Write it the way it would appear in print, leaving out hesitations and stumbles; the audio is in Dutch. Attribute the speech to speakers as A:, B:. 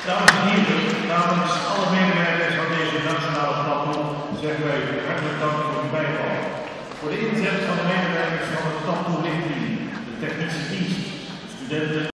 A: Dames en heren, namens alle medewerkers van deze nationale staptoe zeggen wij hartelijk dank voor uw bijval. Voor de inzet van de medewerkers van de staptoe richting de technische dienst, studenten.